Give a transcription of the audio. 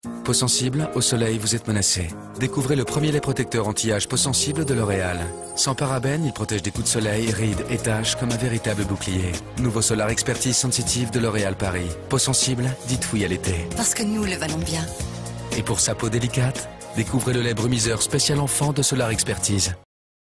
Peau sensible, au soleil, vous êtes menacé. Découvrez le premier lait protecteur anti-âge peau sensible de L'Oréal. Sans parabènes, il protège des coups de soleil, rides et taches comme un véritable bouclier. Nouveau Solar Expertise Sensitive de L'Oréal Paris. Peau sensible, dites oui à l'été. Parce que nous le valons bien. Et pour sa peau délicate, découvrez le lait brumiseur spécial enfant de Solar Expertise.